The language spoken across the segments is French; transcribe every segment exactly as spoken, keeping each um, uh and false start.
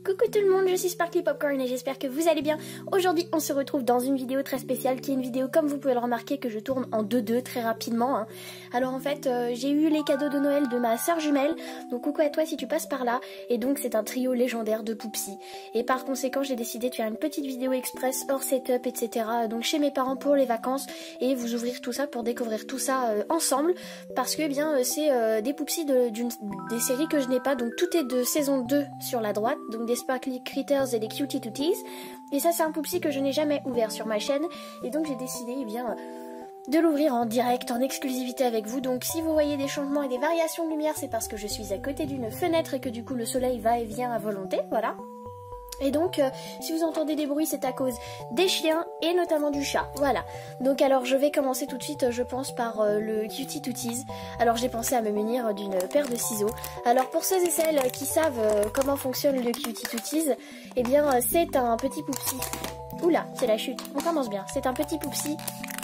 Coucou tout le monde, je suis Sparkly Popcorn et j'espère que vous allez bien. Aujourd'hui on se retrouve dans une vidéo très spéciale qui est une vidéo comme vous pouvez le remarquer que je tourne en deux deux très rapidement hein. Alors en fait euh, j'ai eu les cadeaux de Noël de ma soeur jumelle, donc coucou à toi si tu passes par là. Et donc c'est un trio légendaire de Poupsi. Et par conséquent j'ai décidé de faire une petite vidéo express hors setup etc. Donc chez mes parents pour les vacances et vous ouvrir tout ça pour découvrir tout ça euh, ensemble. Parce que eh bien euh, c'est euh, des Poupsi de, d'une, des séries que je n'ai pas, donc tout est de saison deux sur la droite, donc des Sparkly Critters et des Cutie Tooties. Et ça c'est un Poupsi que je n'ai jamais ouvert sur ma chaîne et donc j'ai décidé eh bien de l'ouvrir en direct, en exclusivité avec vous. Donc si vous voyez des changements et des variations de lumière, c'est parce que je suis à côté d'une fenêtre et que du coup le soleil va et vient à volonté, voilà. Et donc euh, si vous entendez des bruits c'est à cause des chiens et notamment du chat, voilà. Donc alors je vais commencer tout de suite je pense par euh, le Cutie Tooties. Alors j'ai pensé à me munir d'une paire de ciseaux. Alors pour ceux et celles qui savent euh, comment fonctionne le Cutie Tooties, eh bien euh, c'est un petit Poupsi. Oula, c'est la chute, on commence bien. C'est un petit Poupsi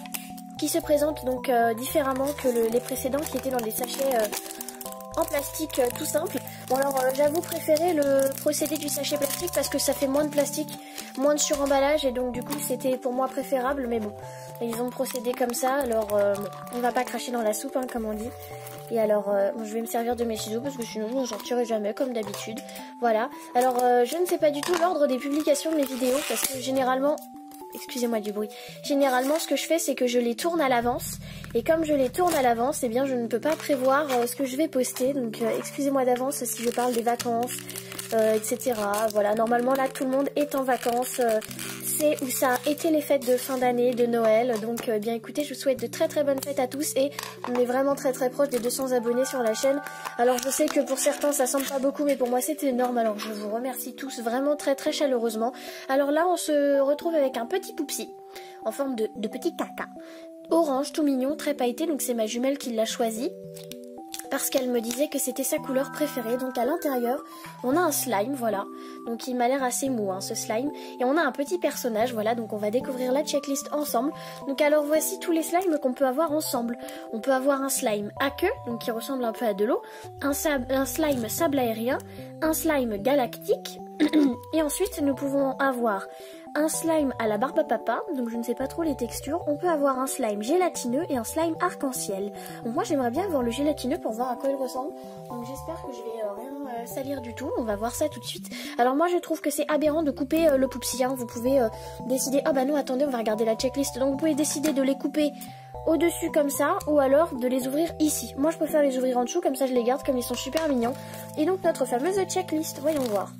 qui se présente donc euh, différemment que le, les précédents qui étaient dans des sachets euh, en plastique euh, tout simple. Bon alors euh, j'avoue préférer le procédé du sachet plastique parce que ça fait moins de plastique, moins de suremballage et donc du coup c'était pour moi préférable, mais bon, ils ont procédé comme ça, alors euh, on va pas cracher dans la soupe hein, comme on dit. Et alors euh, je vais me servir de mes ciseaux parce que sinon je n'en sortirai jamais comme d'habitude. Voilà, alors euh, je ne sais pas du tout l'ordre des publications de mes vidéos parce que généralement... Excusez-moi du bruit. Généralement, ce que je fais, c'est que je les tourne à l'avance. Et comme je les tourne à l'avance, eh bien, je ne peux pas prévoir euh, ce que je vais poster. Donc, euh, excusez-moi d'avance si je parle des vacances, euh, et cetera. Voilà, normalement, là, tout le monde est en vacances. Euh, c'est où ça a été les fêtes de fin d'année, de Noël. Donc, euh, bien écoutez, je vous souhaite de très très bonnes fêtes à tous. Et on est vraiment très très proche des deux cents abonnés sur la chaîne. Alors, je sais que pour certains, ça semble pas beaucoup, mais pour moi, c'est énorme. Alors, je vous remercie tous vraiment très très chaleureusement. Alors là, on se retrouve avec un petit Poupsi en forme de, de petit caca orange tout mignon, très pailleté. Donc c'est ma jumelle qui l'a choisi parce qu'elle me disait que c'était sa couleur préférée. Donc à l'intérieur on a un slime, voilà, donc il m'a l'air assez mou hein, ce slime, et on a un petit personnage, voilà. Donc on va découvrir la checklist ensemble. Donc alors voici tous les slimes qu'on peut avoir ensemble. On peut avoir un slime à queue, donc qui ressemble un peu à de l'eau, un, un slime sable aérien, un slime galactique et ensuite nous pouvons avoir un slime à la barbe à papa, donc je ne sais pas trop les textures. On peut avoir un slime gélatineux et un slime arc-en-ciel. Donc moi j'aimerais bien avoir le gélatineux pour voir à quoi il ressemble. Donc j'espère que je vais euh, rien euh, salir du tout. On va voir ça tout de suite. Alors moi je trouve que c'est aberrant de couper euh, le Poupsi. Hein. Vous pouvez euh, décider... Ah bah non attendez, on va regarder la checklist. Donc vous pouvez décider de les couper au-dessus comme ça, ou alors de les ouvrir ici. Moi je préfère les ouvrir en dessous, comme ça je les garde, comme ils sont super mignons. Et donc notre fameuse checklist, voyons voir.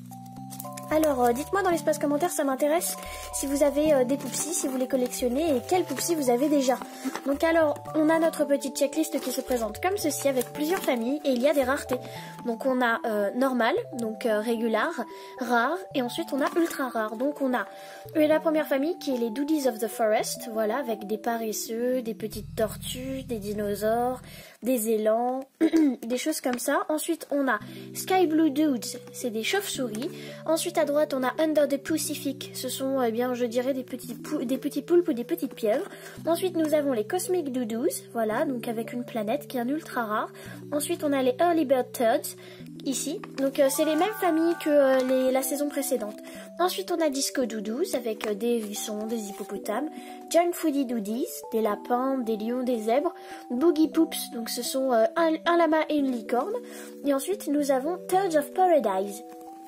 Alors euh, dites-moi dans l'espace commentaire, ça m'intéresse si vous avez euh, des Poupsi, si vous les collectionnez et quels Poupsi vous avez déjà. Donc alors on a notre petite checklist qui se présente comme ceci avec plusieurs familles et il y a des raretés. Donc on a euh, normal, donc euh, régular, rare et ensuite on a ultra rare. Donc on a euh, la première famille qui est les Doodies of the Forest, voilà, avec des paresseux, des petites tortues, des dinosaures, des élans, des choses comme ça. Ensuite on a Sky Blue Dudes, c'est des chauves-souris. Ensuite à droite on a Under the Pacific, ce sont eh bien je dirais des petits, des petits poulpes ou des petites pieuvres. Ensuite nous avons les Cosmic Doodoo's, voilà, donc avec une planète qui est un ultra rare. Ensuite on a les Early Bird Turds ici, donc euh, c'est les mêmes familles que euh, les, la saison précédente. Ensuite on a Disco Doodoo's avec euh, des hérissons, des hippopotames, John Foodie Doodies, des lapins, des lions, des zèbres, Boogie Poops, donc ce sont euh, un, un lama et une licorne. Et ensuite nous avons Turds of Paradise.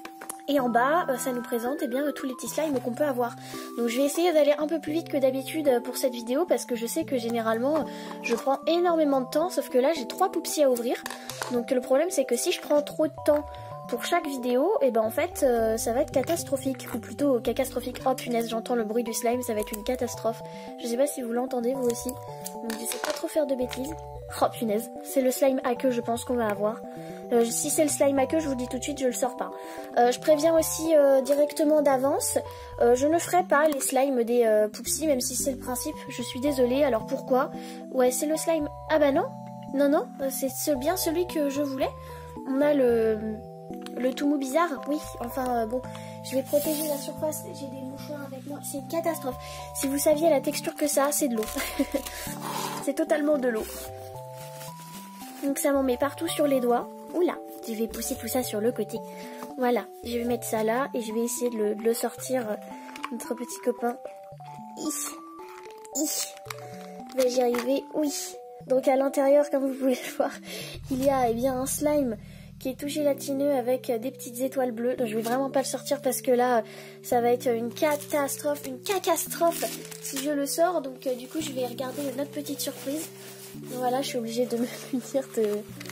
Et en bas, ça nous présente eh bien, tous les petits slimes qu'on peut avoir. Donc je vais essayer d'aller un peu plus vite que d'habitude pour cette vidéo parce que je sais que généralement je prends énormément de temps, sauf que là j'ai trois Poupsi à ouvrir. Donc le problème c'est que si je prends trop de temps pour chaque vidéo, et eh ben en fait euh, ça va être catastrophique, ou plutôt catastrophique. Oh punaise, j'entends le bruit du slime, ça va être une catastrophe. Je sais pas si vous l'entendez vous aussi, donc je sais pas trop faire de bêtises. Oh punaise, c'est le slime à queue je pense qu'on va avoir. Euh, si c'est le slime à queue, je vous dis tout de suite, je le sors pas. Euh, je préviens aussi euh, directement d'avance, euh, je ne ferai pas les slimes des euh, Poupsi, même si c'est le principe, je suis désolée. Alors pourquoi? Ouais, c'est le slime... Ah bah non, non, non, c'est bien celui que je voulais. On a le... Le tout mou bizarre, oui, enfin euh, bon, je vais protéger la surface, j'ai des mouchoirs avec moi, c'est une catastrophe. Si vous saviez la texture que ça a, c'est de l'eau. C'est totalement de l'eau. Donc ça m'en met partout sur les doigts. Oula, Je vais pousser tout ça sur le côté. Voilà, je vais mettre ça là et je vais essayer de le, de le sortir, euh, notre petit copain. Hi. Hi. Vais-je y arriver? Oui. Donc à l'intérieur, comme vous pouvez le voir, il y a eh bien un slime qui est tout gélatineux avec des petites étoiles bleues. Donc je vais vraiment pas le sortir parce que là, ça va être une catastrophe, une cacastrophe si je le sors. Donc euh, du coup, je vais regarder notre petite surprise. Voilà, je suis obligée de me munir de,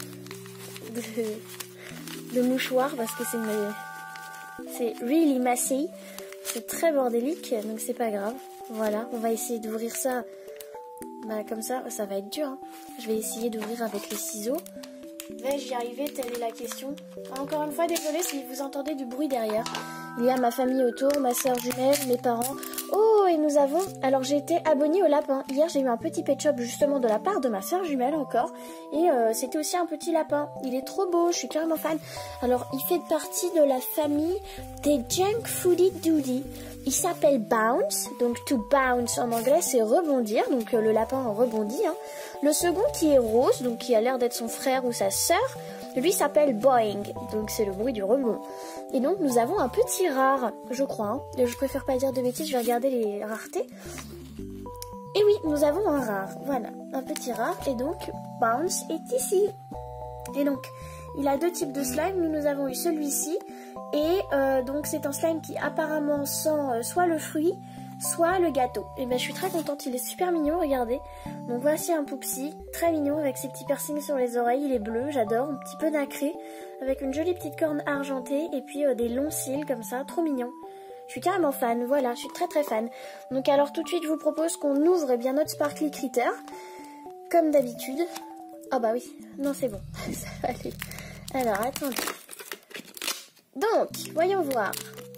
de, de mouchoirs parce que c'est mes... c'est really messy. C'est très bordélique, donc c'est pas grave. Voilà, on va essayer d'ouvrir ça. Bah comme ça, ça va être dur. Hein. Je vais essayer d'ouvrir avec les ciseaux. Vais-je y arriver? Telle est la question. Encore une fois, désolé si vous entendez du bruit derrière. Il y a ma famille autour, ma soeur jumelle, mes parents. Oh, et nous avons... Alors, j'ai été abonnée au lapin. Hier, j'ai eu un petit pet shop justement de la part de ma soeur jumelle encore. Et euh, c'était aussi un petit lapin. Il est trop beau, je suis carrément fan. Alors, il fait partie de la famille des Junk Foodie Doody. Il s'appelle Bounce. Donc, to bounce en anglais, c'est rebondir. Donc, euh, le lapin rebondit. Hein. Le second qui est rose, donc qui a l'air d'être son frère ou sa sœur, lui s'appelle Boing, donc c'est le bruit du rebond. Et donc nous avons un petit rare, je crois, hein. Je préfère pas dire de bêtises, je vais regarder les raretés. Et oui, nous avons un rare, voilà, un petit rare, et donc Bounce est ici. Et donc, il a deux types de slime, nous, nous avons eu celui-ci, et euh, donc c'est un slime qui apparemment sent euh, soit le fruit, soit le gâteau. Et ben je suis très contente, il est super mignon, regardez. Donc voici un Poupsy, très mignon avec ses petits piercings sur les oreilles, il est bleu, j'adore, un petit peu nacré, avec une jolie petite corne argentée et puis euh, des longs cils comme ça, trop mignon. Je suis carrément fan, voilà, je suis très très fan. Donc alors tout de suite je vous propose qu'on ouvre eh bien notre Sparkly Critter, comme d'habitude. Ah bah oui, non c'est bon, ça va aller. Alors attendez. Donc, voyons voir.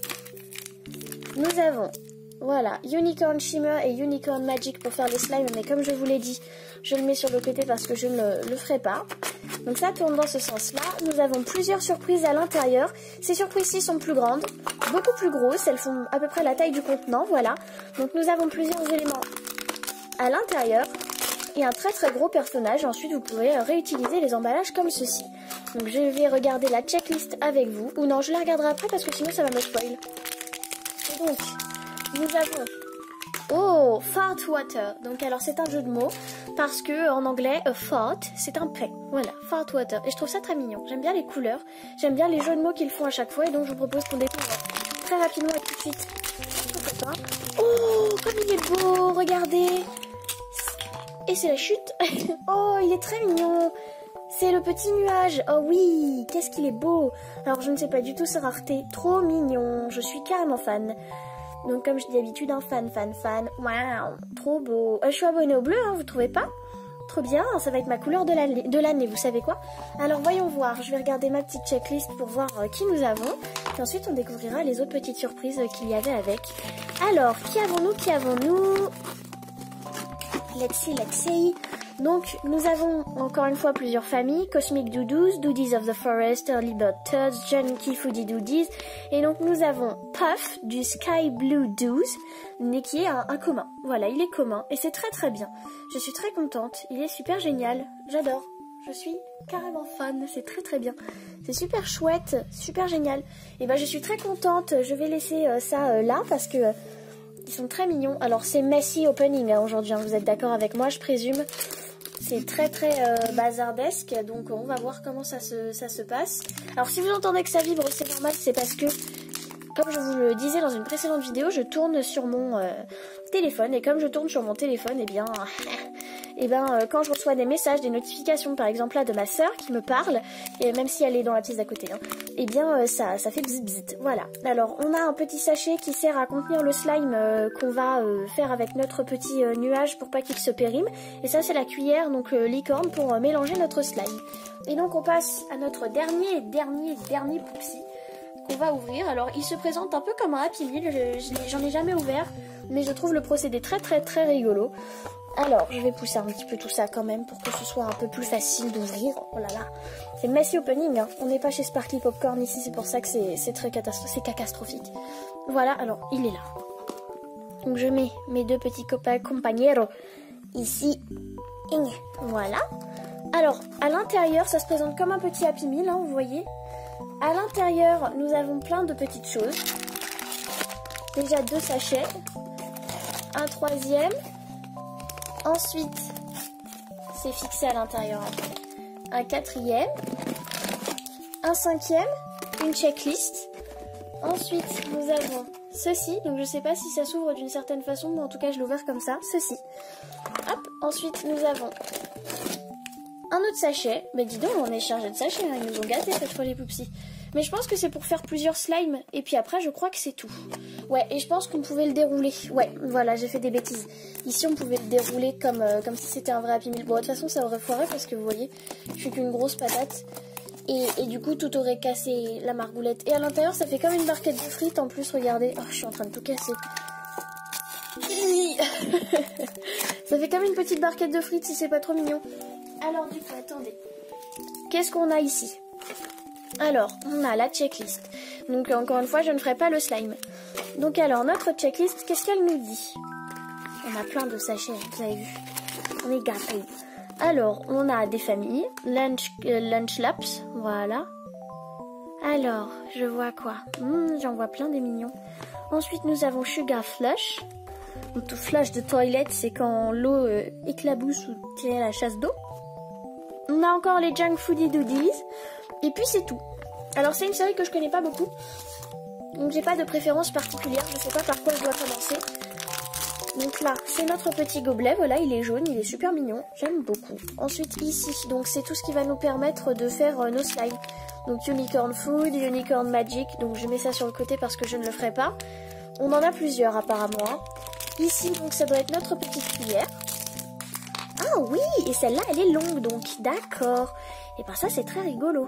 Nous avons... Voilà, Unicorn Shimmer et Unicorn Magic pour faire les slimes, mais comme je vous l'ai dit, je le mets sur le côté parce que je ne le ferai pas. Donc ça tourne dans ce sens-là. Nous avons plusieurs surprises à l'intérieur. Ces surprises-ci sont plus grandes, beaucoup plus grosses, elles font à peu près la taille du contenant, voilà. Donc nous avons plusieurs éléments à l'intérieur et un très très gros personnage. Ensuite, vous pourrez réutiliser les emballages comme ceci. Donc je vais regarder la checklist avec vous. Ou non, je la regarderai après parce que sinon ça va me spoil. Et donc... nous avons oh fart water. Donc alors c'est un jeu de mots parce que en anglais a fart c'est un paix. Voilà, fart water. Et je trouve ça très mignon. J'aime bien les couleurs, j'aime bien les jeux de mots qu'ils font à chaque fois et donc je vous propose qu'on découvre très rapidement et tout de suite. Oh comme il est beau, regardez. Et c'est la chute. Oh il est très mignon. C'est le petit nuage. Oh oui, qu'est-ce qu'il est beau. Alors je ne sais pas du tout sa rareté. Trop mignon, je suis carrément fan. Donc comme je dis d'habitude, un fan, fan, fan. Waouh, trop beau. Euh, je suis abonnée au bleu, hein, vous trouvez pas? Trop bien, ça va être ma couleur de l'année, de l'année, vous savez quoi? Alors voyons voir, je vais regarder ma petite checklist pour voir euh, qui nous avons. Et ensuite on découvrira les autres petites surprises euh, qu'il y avait avec. Alors, qui avons-nous, qui avons-nous? Let's see, let's see. Donc, nous avons encore une fois plusieurs familles. Cosmic Doodoo's, Doodies of the Forest, Early Bird Turds, Junky Foodie Doodies. Et donc, nous avons Puff du Sky Blue Doos, mais qui est un, un commun. Voilà, il est commun et c'est très très bien. Je suis très contente. Il est super génial. J'adore. Je suis carrément fan. C'est très très bien. C'est super chouette, super génial. Et ben, je suis très contente. Je vais laisser euh, ça euh, là parce que... Euh, ils sont très mignons. Alors, c'est messy opening hein, aujourd'hui. Hein, vous êtes d'accord avec moi, je présume. C'est très très euh, bazardesque, donc on va voir comment ça se, ça se passe. Alors si vous entendez que ça vibre, c'est normal, c'est parce que, comme je vous le disais dans une précédente vidéo, je tourne sur mon euh, téléphone, et comme je tourne sur mon téléphone, et eh bien, et ben, euh, quand je reçois des messages, des notifications, par exemple là de ma soeur qui me parle, et même si elle est dans la pièce d'à côté, hein, et eh bien euh, ça, ça fait bzz bzz. Voilà. Alors on a un petit sachet qui sert à contenir le slime euh, qu'on va euh, faire avec notre petit euh, nuage pour pas qu'il se périme, et ça c'est la cuillère, donc euh, licorne, pour euh, mélanger notre slime. Et donc on passe à notre dernier, dernier, dernier Poupsy qu'on va ouvrir. Alors il se présente un peu comme un Happy Meal, j'en ai jamais ouvert, mais je trouve le procédé très très très rigolo. Alors, je vais pousser un petit peu tout ça quand même pour que ce soit un peu plus facile d'ouvrir. Oh là là, c'est messy opening, hein. On n'est pas chez Sparkly Popcorn ici, c'est pour ça que c'est très catastrophique, catastrophique. Voilà, alors, il est là. Donc je mets mes deux petits copains compañeros ici. Voilà. Alors, à l'intérieur, ça se présente comme un petit Happy Meal, hein, vous voyez. À l'intérieur, nous avons plein de petites choses. Déjà deux sachets. Un troisième. Ensuite, c'est fixé à l'intérieur. Un quatrième. Un cinquième. Une checklist. Ensuite, nous avons ceci. Donc, je ne sais pas si ça s'ouvre d'une certaine façon, mais en tout cas, je l'ai ouvert comme ça. Ceci. Hop. Ensuite, nous avons un autre sachet. Mais dis donc, on est chargé de sachets. Hein. Ils nous ont gâtés cette fois, les poupsies. Mais je pense que c'est pour faire plusieurs slimes. Et puis après, je crois que c'est tout. Ouais, et je pense qu'on pouvait le dérouler. Ouais, voilà, j'ai fait des bêtises. Ici, on pouvait le dérouler comme, euh, comme si c'était un vrai Happy Meal. Bon, de toute façon, ça aurait foiré parce que vous voyez, je suis qu'une grosse patate. Et, et du coup, tout aurait cassé la margoulette. Et à l'intérieur, ça fait comme une barquette de frites. En plus, regardez. Oh, je suis en train de tout casser. Ça fait comme une petite barquette de frites si c'est pas trop mignon. Alors, du coup, attendez. Qu'est-ce qu'on a ici? Alors, on a la checklist. Donc, encore une fois, je ne ferai pas le slime. Donc, alors, notre checklist, qu'est-ce qu'elle nous dit? On a plein de sachets, vous avez vu. On est gâtés. Alors, on a des familles. Lunch, euh, lunch laps, voilà. Alors, je vois quoi? mmh, J'en vois plein des mignons. Ensuite, nous avons Sugar Flush. Donc, tout flush de toilette, c'est quand l'eau euh, éclabousse ou tire la chasse d'eau. On a encore les Junk Foodie Doodies. Et puis, c'est tout. Alors, c'est une série que je connais pas beaucoup. Donc, j'ai pas de préférence particulière. Je sais pas par quoi je dois commencer. Donc là, c'est notre petit gobelet. Voilà, il est jaune, il est super mignon. J'aime beaucoup. Ensuite, ici, donc c'est tout ce qui va nous permettre de faire euh, nos slimes. Donc, Unicorn Food, Unicorn Magic. Donc, je mets ça sur le côté parce que je ne le ferai pas. On en a plusieurs, apparemment. Ici, donc, ça doit être notre petite cuillère. Ah oui, et celle-là, elle est longue, donc. D'accord. Et ben ça, c'est très rigolo.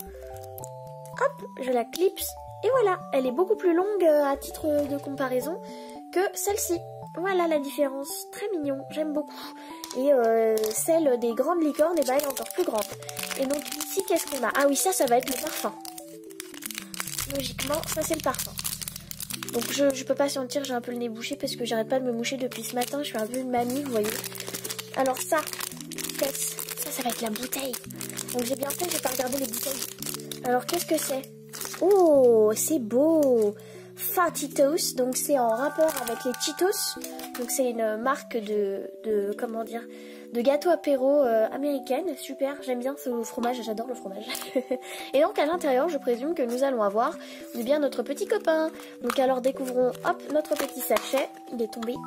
Hop, je la clipse. Et voilà, elle est beaucoup plus longue euh, à titre de comparaison que celle-ci. Voilà la différence, très mignon, j'aime beaucoup. Et euh, celle des grandes licornes, et ben elle est encore plus grande. Et donc ici, qu'est-ce qu'on a? Ah oui, ça, ça va être le parfum. Logiquement, ça c'est le parfum. Donc je, je peux pas sentir, j'ai un peu le nez bouché parce que j'arrête pas de me moucher depuis ce matin. Je suis un peu une mamie, vous voyez. Alors ça, ça, ça va être la bouteille. Donc j'ai bien fait, j'ai pas regardé les bouteilles. Alors qu'est-ce que c'est? Oh, c'est beau! Fatitos, donc c'est en rapport avec les Cheetos. Donc c'est une marque de, de comment dire, de gâteau apéro euh, américaine. Super, j'aime bien ce fromage, j'adore le fromage. Et donc à l'intérieur, je présume que nous allons avoir eh bien notre petit copain. Donc alors découvrons, hop, notre petit sachet. Il est tombé.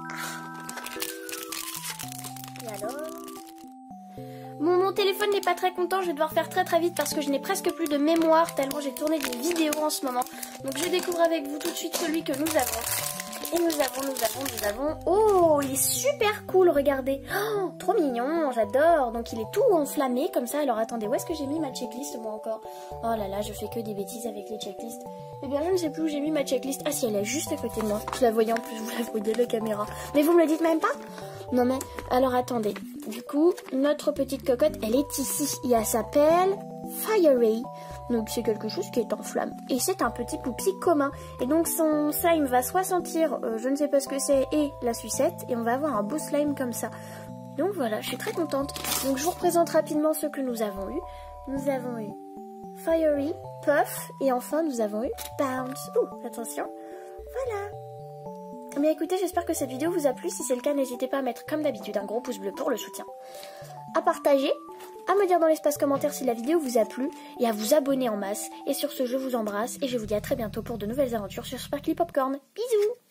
Et alors? Mon, mon téléphone n'est pas très content, je vais devoir faire très très vite parce que je n'ai presque plus de mémoire tellement j'ai tourné des vidéos en ce moment. Donc je découvre avec vous tout de suite celui que nous avons. Et nous avons, nous avons, nous avons... Oh, il est super cool, regardez. Oh, trop mignon, j'adore. Donc il est tout enflammé comme ça. Alors attendez, où est-ce que j'ai mis ma checklist moi encore? Oh là là, je fais que des bêtises avec les checklists. Eh bien, je ne sais plus où j'ai mis ma checklist. Ah si, elle est juste à côté de moi. Je la voyais en plus, vous la voyez la caméra. Mais vous me le dites même pas? Non mais, alors attendez. Du coup, notre petite cocotte, elle est ici. Et elle s'appelle Fiery. Donc c'est quelque chose qui est en flamme. Et c'est un petit poupsie commun. Et donc son slime va soit sentir, euh, je ne sais pas ce que c'est, et la sucette. Et on va avoir un beau slime comme ça. Donc voilà, je suis très contente. Donc je vous représente rapidement ce que nous avons eu. Nous avons eu Fiery, Puff, et enfin nous avons eu Bounce. Ouh, attention. Voilà. Mais écoutez, j'espère que cette vidéo vous a plu. Si c'est le cas, n'hésitez pas à mettre comme d'habitude un gros pouce bleu pour le soutien, à partager, à me dire dans l'espace commentaire si la vidéo vous a plu et à vous abonner en masse. Et sur ce, je vous embrasse et je vous dis à très bientôt pour de nouvelles aventures sur Sparkly Popcorn. Bisous!